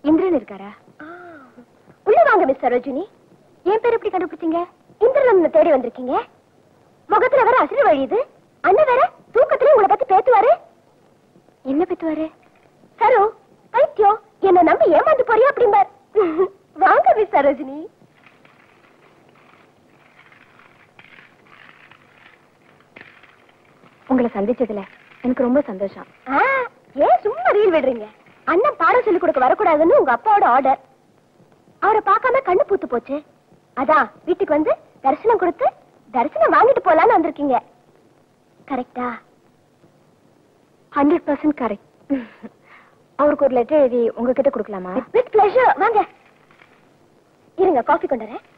இந்திரன் இருக்காரா? உள்ள வாங்க மிஸ் சரோஜினி. என் பேர் எப்படி கண்டுபிடிச்சீங்க? இந்திரன் தேடி வந்திருக்கீங்க. முகத்துல வேற அசிறு வழியுது. அண்ணன் வேற தூக்கத்துல உங்களை பத்தி பேசுவாரு. என்ன பேசுவாரு? சரோ பைத்தியம், என்ன நம்பி ஏமாந்து போறியா அப்படிம்பார். வாங்க மிஸ் சரோஜினி. உங்களை சந்திச்சதுல எனக்கு ரொம்ப சந்தோஷம். ஏன் சும்மா ரீல் விடுறீங்க? அண்ணன் பாடம் சொல்லி கொடுக்க வரக்கூடாதுன்னு உங்க அப்பாவோட ஆர்டர். அவரை பார்க்காம கண்ணு பூத்து போச்சு. அதான் வீட்டுக்கு வந்து தரிசனம் கொடுத்து தரிசனம் வாங்கிட்டு போலான்னு வந்திருக்கீங்க. கரெக்டா? 100% கரெக்ட். அவருக்கு ஒரு லெட்டர் எழுதி உங்ககிட்ட கொடுக்கலாமா? With pleasure. வாங்க இருங்க, காஃபி கொண்டு வரேன்.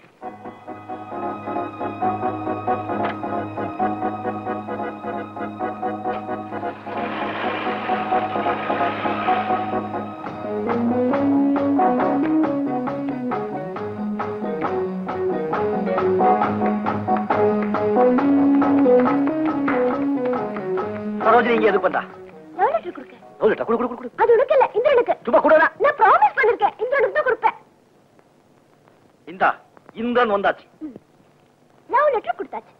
நீங்க எது பண்றா? லெட்டர் கொடுக்க. லெட்டர் குடு குடு குடு. அது உனக்கு இல்ல, இந்திரனுக்கு. சும்மா குடுடா. நான் ப்ராமிஸ் பண்ணிருக்கேன், இந்திரனுக்கு தான் கொடுப்பேன். இந்தா, இந்திரன் வந்தாச்சு. நான் லெட்டர் கொடுத்தாச்சு.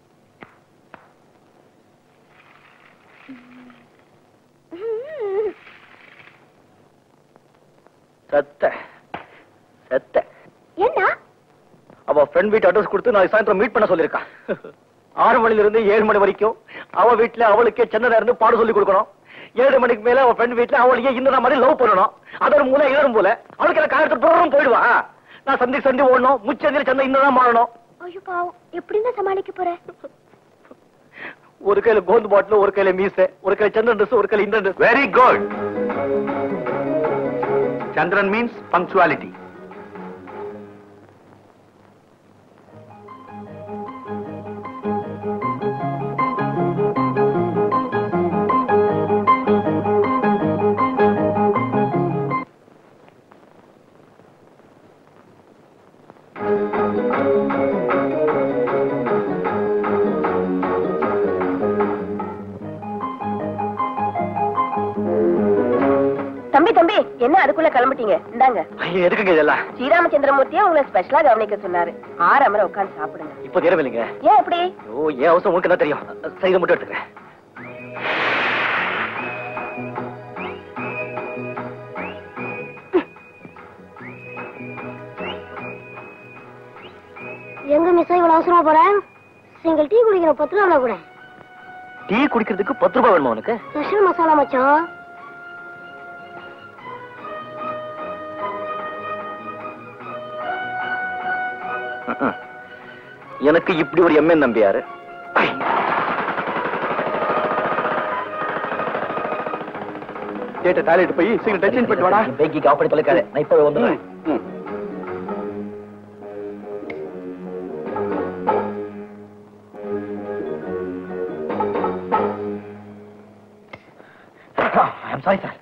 சத்த சத்த என்ன? அவ ஃப்ரெண்ட் வீட்டு அட்ரஸ் கொடுத்து நான் சாயந்தரம் மீட் பண்ண சொல்லிருக்கான். 6 மணில இருந்து 7 மணி வரைக்கும் அவ வீட்டுல அவளுக்கே சென்னையில இருந்து பாடம் சொல்லி கொடுக்கணும். 7 மணிக்கு மேல அவ ஃப்ரெண்ட் வீட்டுல அவளையே இந்த மாதிரி லவ் பண்ணணும். அதோட மூல இளரும் போல அவளுக்கு எனக்கு காயத்து போறோம் போயிடுவா. நான் சந்தி ஓடணும், முச்சந்திர சந்தை இன்னதான் மாறணும். ஐயோ பாவம், எப்படின்னா சமாளிக்க போற? ஒரு கையில கோந்து பாட்டில், ஒரு கையில மீச, ஒரு கையில சந்திரன் ட்ரெஸ், ஒரு கையில Indran dress. Very good. Chandran means punctuality. தம்பி என்ன அதுக்குள்ள கிளம்பிட்டீங்க? இந்தாங்க. எதுக்குங்க இதெல்லாம்? ஸ்ரீராமச்சந்திரமூர்த்தியா உங்களை ஸ்பெஷலா கவனிக்க சொன்னாரு. 6 அமர உட்கார்ந்து சாப்பிடுங்க. இப்போ தேரவில்லைங்க. ஏன் எப்படி? ஓ, ஏன் அவசரம் உங்களுக்கு தான் தெரியும். சைட மட்டும் எடுத்துக்கிறேன். எங்க மிஸ் இவ்வளவு அவசரமா போறேன்? சிங்கிள் டீ குடிக்கிற 10 ரூபா கூட. டீ குடிக்கிறதுக்கு 10 ரூபாய் வேணுமா உனக்கு? ஸ்பெஷல் மசாலா மச்சான். எனக்கு இப்படி ஒரு எம்என் நம்பியாரு. கேட்ட டாய்லெட் போய் சீக்கிரம் டச் பண்ணிட்டு வாடா. பேக்கி காப்படி தொலைக்காத, நான் இப்ப வந்துடுறேன். I'm sorry, sir.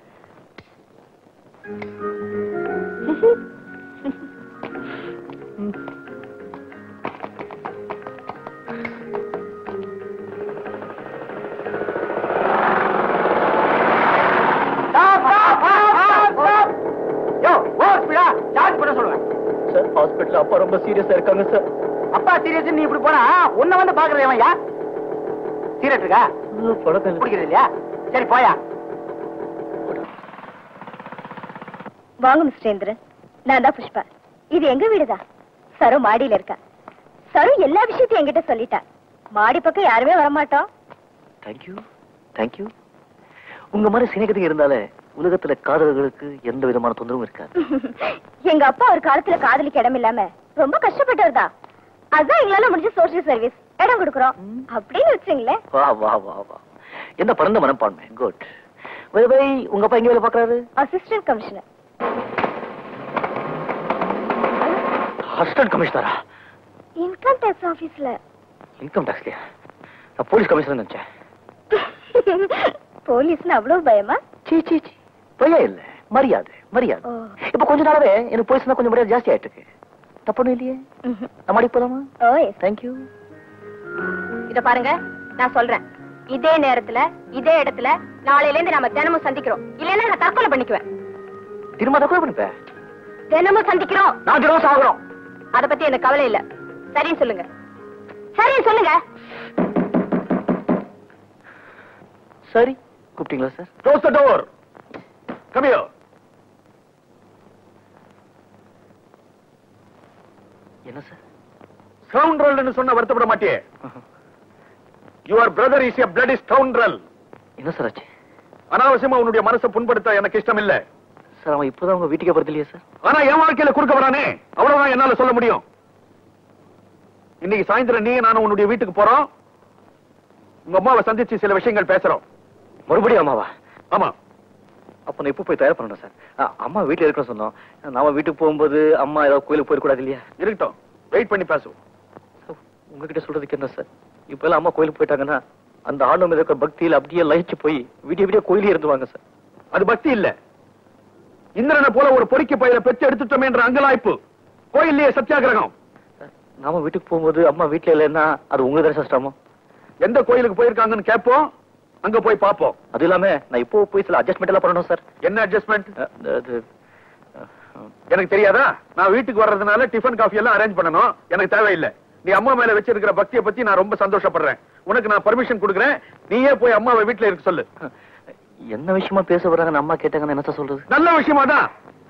ஹாஸ்பிடல் அப்பா ரொம்ப சீரியஸா இருக்காங்க சார். அப்பா சீரியஸ் நீ இப்படி போனா உன்னை வந்து பாக்குறேன். யா சீரியஸ் இருக்கா? பிடிக்கிறது இல்லையா? சரி போயா. வாங்க மிஸ்டர் இந்திரன், நான் தான் புஷ்பா. இது எங்க வீடுதான். சரு மாடியில இருக்கா. சரு எல்லா விஷயத்தையும் என்கிட்ட சொல்லிட்டா. மாடி பக்கம் யாருமே வரமாட்டோம். Thank you thank you. உங்க மாதிரி சிநேகிதங்க இருந்தாலே உலகத்துல காதலர்களுக்கு எந்த விதமான தொந்தரவும் இருக்காது. எங்க அப்பா ஒரு காலத்துல காதலிக்கு இடம் இல்லாம ரொம்ப கஷ்டப்பட்டவர் தான். அதான் எங்களால முடிஞ்ச சோசியல் சர்வீஸ் இடம் கொடுக்குறோம் அப்படின்னு வச்சுங்களேன். வா வா வா வா, என்ன பரந்த மனப்பான்மை. குட். உங்க அப்பா எங்க வேலை பாக்குறாரு? Assistant commissioner. அசிஸ்டன்ட் கமிஷனரா? இன்கம் டாக்ஸ் ஆபீஸ்ல. இன்கம் டாக்ஸ்லயா? நான் போலீஸ் கமிஷனர் நினைச்சேன். போலீஸ்னு அவ்வளவு பயமா? சீ சீ சீ, பயம் இல்ல, மரியாதை மரியாதை. இப்ப கொஞ்ச நாளாவே எனக்கு போலீஸ்னா கொஞ்சம் மரியாதை ஜாஸ்தி ஆயிட்டு இருக்கு. தப்பு இல்லையே? நம்ம அடி போலாமா? தேங்க்யூ. இத பாருங்க, நான் சொல்றேன், இதே நேரத்துல இதே இடத்துல நாளையில இருந்து நாம தினமும் சந்திக்கிறோம். இல்லன்னா நான் தற்கொலை பண்ணிக்குவேன். திரும்ப தற்கொலை பண்ணிப்பேன்? தினமும் சந்திக்கிறோம். நான் தினம் சாகுறோம். அத பத்தி எனக்கு கவலை இல்ல. சரின்னு சொல்லுங்க. சரின்னு சொல்லுங்க. சரி, கூப்பிட்டீங்களா sir? Close the door. Come here. என்ன சார்? Scoundrel சொன்ன வருத்தப்பட மாட்டியே. Your brother is a bloody scoundrel. என்ன சார் ஆச்சு? அனாவசியமா உன்னுடைய மனசை புண்படுத்த எனக்கு இஷ்டம் இல்ல. சார் அவன் இப்பதான் உங்க வீட்டுக்கே வரது இல்லையா சார்? ஆனா என் வாழ்க்கையில குறுக்க வரானே, அவ்வளவுதான் என்னால சொல்ல முடியும். இன்னைக்கு சாயந்தரம் நீ நானும் உன்னுடைய வீட்டுக்கு போறோம். உங்க அம்மாவை சந்திச்சு சில விஷயங்கள் பேசுறோம். மறுபடியும் அம்மாவா? ஆமா. அப்ப நான் இப்ப போய் தயார் பண்ணணும் சார். அம்மா வீட்டுல இருக்கணும் சொன்னோம். நாம வீட்டுக்கு போகும்போது அம்மா ஏதாவது கோயிலுக்கு போயிடக்கூடாது இல்லையா? இருக்கட்டும், வெயிட் பண்ணி பேசுவோம். உங்ககிட்ட சொல்றதுக்கு என்ன சார்? இப்ப எல்லாம் அம்மா கோயிலுக்கு போயிட்டாங்கன்னா அந்த ஆண்டு மீது இருக்கிற பக்தியில அப்படியே லயிச்சு போய் விடிய விடிய கோயிலே இருந்துவாங்க சார். அது பக்தி இல்ல. இந்திரனை போல ஒரு பொறிக்கு பயில பெற்று எடுத்துட்டோமே என்ற அங்கலாய்ப்பு. கோயிலே சத்தியாகிரகம். நாம வீட்டுக்கு போகும்போது அம்மா வீட்டுல இல்லைன்னா அது உங்க தான் கஷ்டமோ? எந்த கோயிலுக்கு போயிருக்காங்கன்னு கேட்போம், அங்க போய் பாப்போம். அது இல்லாம நான் இப்போ போய் சில அட்ஜஸ்ட்மெண்ட் எல்லாம் பண்ணணும் சார். என்ன அட்ஜஸ்ட்மெண்ட்? எனக்கு தெரியாதா? நான் வீட்டுக்கு வர்றதுனால டிஃபன் காஃபி எல்லாம் அரேஞ்ச் பண்ணணும். எனக்கு தேவையில்லை. நீ அம்மா மேல வச்சிருக்கிற பக்தியை பத்தி நான் ரொம்ப சந்தோஷப்படுறேன். உனக்கு நான் பர்மிஷன் கொடுக்குறேன். நீயே போய் அம்மாவை வீட்டுல இருக்க சொல்லு. என்ன விஷயமா பேச வராங்கன்னு அம்மா கேட்டாங்கன்னு என்ன சொல்றது? நல்ல விஷயமா தான்.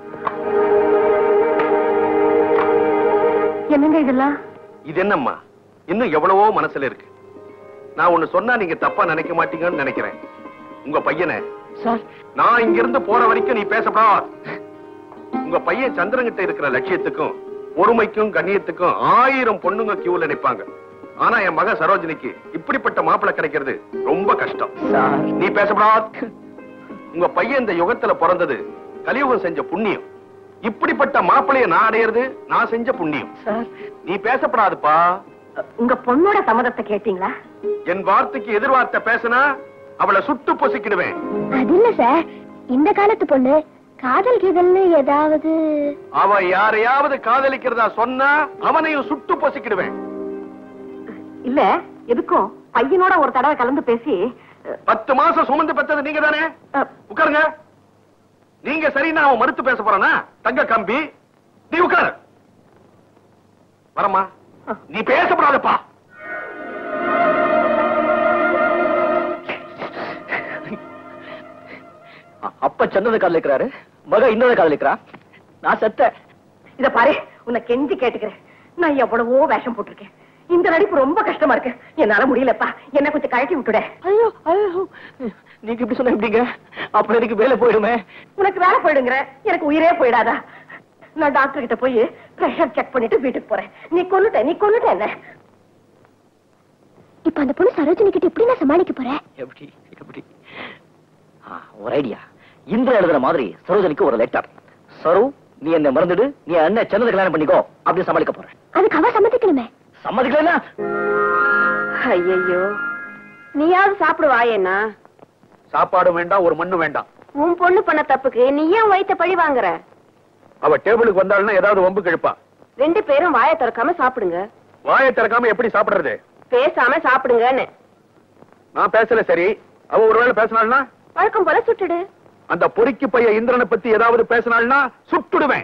என்னங்க இதெல்லாம்? இது என்னம்மா, இன்னும் எவ்வளவோ மனசுல இருக்கு. நான் ஒண்ணு சொன்னா நீங்க தப்பா நினைக்க மாட்டீங்கன்னு நினைக்கிறேன். உங்க பையனை சார், நான் இங்க இருந்து போற வரைக்கும் நீ பேசப்படா. உங்க பையன் சந்திரங்கிட்ட இருக்கிற லட்சியத்துக்கும் பொறுமைக்கும் கண்ணியத்துக்கும் 1000 பொண்ணுங்க கியூல நிப்பாங்க. ஆனா என் மக சரோஜினிக்கு இப்படிப்பட்ட மாப்பிள்ளை கிடைக்கிறது ரொம்ப கஷ்டம். நீ பேசப்படா. உங்க பையன் இந்த யுகத்துல பிறந்தது கலியுகம் செஞ்ச புண்ணியம். இப்படிப்பட்ட மாப்பிள்ளைய நான் அடையிறது நான் செஞ்ச புண்ணியம். நீ பேசப்படாதுப்பா. உங்க பொண்ணோட சம்மதத்தை கேட்டீங்களா? என் வார்த்தைக்கு எதிர்வார்த்தை பேசினா அவளை சுட்டு பொசிக்கிடுவேன். அது இல்ல சார், இந்த காலத்து பொண்ணு காதல் கீதல்னு ஏதாவது. அவ யாரையாவது காதலிக்கிறதா சொன்னா அவனையும் சுட்டு பொசிக்கிடுவேன். இல்ல, எதுக்கும் பையனோட ஒரு தடவை கலந்து பேசி. 10 மாசம் சுமந்து பெற்றது நீங்க தானே? உட்காருங்க. நீங்க சரின்னா அவன் மறுத்து பேச போறானா? தங்க கம்பி, நீ உட்காரு. வரமா, நீ பேசப்படாதப்பா. அப்ப சந்தத காதலிக்கிறாரு, மக இன்னொரு காதலிக்கிறா. நான் செத்த. இத பாரு, உன்னை கெஞ்சி கேட்டுக்கிறேன். நான் எவ்வளவோ வேஷம் போட்டிருக்கேன். இந்த நடிப்பு ரொம்ப கஷ்டமா இருக்கு. என்னால முடியலப்பா. என்ன கொஞ்சம் கழட்டி விட்டுட. ஐயோ ஐயோ, நீங்க இப்படி சொன்ன எப்படிங்க? அப்புறம் எனக்கு வேலை போயிடுமே. உனக்கு வேலை போயிடுங்கிற, எனக்கு உயிரே போயிடாதா? நான் டாக்டர் கிட்ட போய் பிரஷர் செக் பண்ணிட்டு வீட்டுக்கு போறேன். நீ கொன்னுட்ட என்ன? இப்ப அந்த பொண்ணு சரோஜினி கிட்ட எப்படி நான் சமாளிக்க போறேன்? எப்படி எப்படி? ஒரு ஐடியா. இந்திரன் எழுதுற மாதிரி சரோஜனிக்கு ஒரு லெட்டர். சரு, நீ என்ன மறந்துடு, நீ அண்ணன் சந்தத கல்யாணம் பண்ணிக்கோ அப்படி சமாளிக்க போறேன். அதுக்கு அவ சம்மதிக்கணுமே. சம்மதிக்கலன்னா? ஐயோ, நீயாவது சாப்பிடுவா? என்ன சாப்பாடு வேண்டாம், ஒரு மண்ணு வேண்டாம். உன் பொண்ணு பண்ண தப்புக்கு நீ ஏன் வயித்த பழி வாங்குற? அவ டேபிளுக்கு வந்தாள்னா ஏதாவது வம்பு கிழப்பா. 2 பேரும் வாயை திறக்காம சாப்பிடுங்க. வாயை திறக்காம எப்படி சாப்பிடுறது? பேசாம சாப்பிடுங்கன்னு. நான் பேசல சரி, அவ ஒருவேளை பேசினாள்னா? வழக்கம் போல சுட்டுடு. அந்த பொறிக்கு பைய இந்திரனை பத்தி ஏதாவது பேசினாள்னா சுட்டுடுவேன்.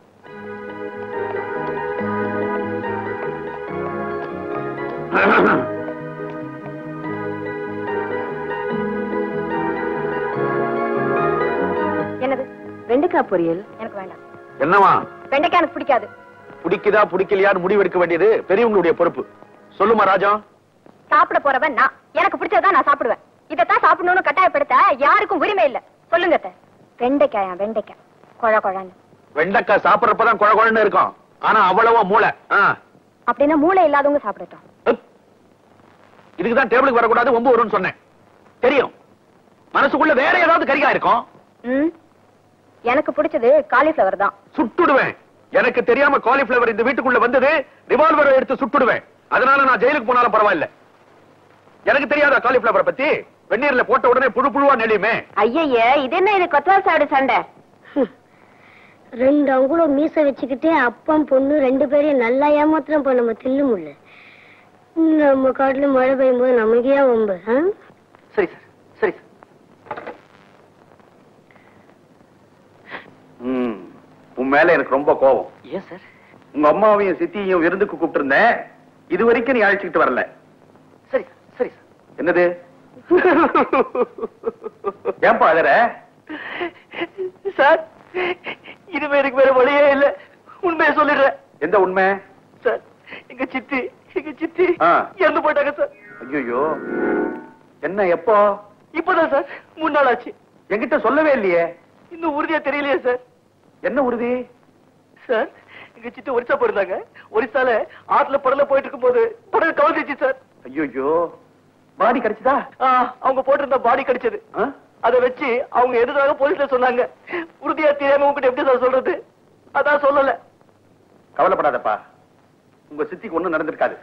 என்னது? வெண்டைக்காய் பொரியல்? எனக்கு வேண்டாம். என்னவா? வெண்டைக்காய் எனக்கு பிடிக்காது. பிடிக்குதா பிடிக்கலையான்னு முடிவெடுக்க வேண்டியது பெரியவங்களுடைய பொறுப்பு. சொல்லுமா ராஜா. சாப்பிட போறவன் நான். எனக்கு பிடிச்சதான் நான் சாப்பிடுவேன். இதத்தான் சாப்பிடணும்னு கட்டாயப்படுத்த யாருக்கும் உரிமை இல்ல. சொல்லுங்க. வெண்டைக்காயா? வெண்டைக்காய் கொழ கொழன்னு. வெண்டைக்காய் சாப்பிடறப்பதான் கொழ கொழன்னு இருக்கும். ஆனா அவ்வளவா மூளை. அப்படின்னா மூளை இல்லாதவங்க சாப்பிடட்டும். இதுக்குதான் டேபிளுக்கு வரக்கூடாது, ஒம்பு வரும்னு சொன்னேன். தெரியும், மனசுக்குள்ள வேற ஏதாவது கரிகா இருக்கும். எனக்கு பிடிச்சது காலிஃபிளவர் தான். சுட்டுடுவேன். எனக்கு தெரியாம காலிஃபிளவர் இந்த வீட்டுக்குள்ள வந்தது, ரிவால்வரை எடுத்து சுட்டுடுவேன். அதனால நான் ஜெயிலுக்கு போனாலும் பரவாயில்ல. எனக்கு தெரியாத காலிஃபிளவரை பத்தி? வெந்நீர்ல போட்ட உடனே புழு புழுவா நெளியுமே. ஐயே, இது என்ன? இது கொத்தவால் சாடு சண்டை. 2 அங்குலம் மீச வச்சுக்கிட்டே அப்பம் பொண்ணு 2 பேரையும் நல்லா ஏமாத்திரம் போய் நம்ம தில்லு முள்ள. நம்ம காட்டுல மழை பெய்யும் போது நமக்கே வம்பு. சரி சார், சரி சார். உன் மேல எனக்கு ரொம்ப கோபம். ஏன் சார்? உங்க அம்மாவையும் சித்தியையும் விருந்துக்கு கூப்பிட்டு இருந்தேன், இது வரைக்கும் நீ அழைச்சிக்கிட்டு வரல. சரி சரி சார். என்னது? ஏன்பா அதர? சார், இனிமே எனக்கு வேற வழியே இல்ல. உண்மையை சொல்லிடுறேன். எந்த உண்மை? சார், எங்க சித்தி இறந்து போயிட்டாங்க சார். ஐயோ, என்ன எப்போ? இப்பதான் சார், 3 நாள் ஆச்சு. என்கிட்ட சொல்லவே இல்லையே. இன்னும் உறுதியா தெரியலையே சார். என்ன உறுதி? சார், எங்க சித்தி ஒரிசா போயிருந்தாங்க. ஒரிசால ஆத்துல படல போயிட்டு இருக்கும் போது படகு கவுந்துச்சு சார். ஐயோ, பாடி கிடைச்சதா? அவங்க போட்டிருந்த பாடி கிடைச்சது. அதை வச்சு அவங்க எதுக்காக போலீஸ்ல சொன்னாங்க. உறுதியா தெரியாம உங்ககிட்ட எப்படி சார் சொல்றது? அதான் சொல்லல. கவலைப்படாதப்பா, உங்க சித்திக்கு ஒண்ணும் நடந்திருக்காது.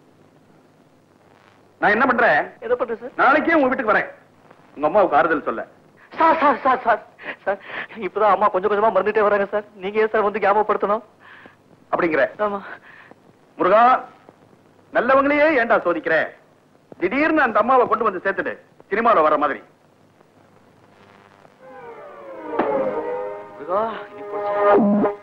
நான் என்ன பண்றேன்? என்ன பண்றேன் சார்? நாளைக்கே உங்க வீட்டுக்கு வரேன், உங்க அம்மாவுக்கு ஆறுதல் சொல்ல. Sir sir sir sir sir, இப்பதான் அம்மா கொஞ்சம் கொஞ்சமா மறந்துட்டே வராங்க சார். நீங்க ஏன் சார் வந்து ஞாபகப்படுத்தணும்? அப்படிங்கிற? ஆமா. முருகா, நல்லவங்களையே ஏன்டா சோதிக்கிற? திடீர்னு அந்த அம்மாவை கொண்டு வந்து சேர்த்துட்டு சினிமாவில் வர மாதிரி. முருகா, இனி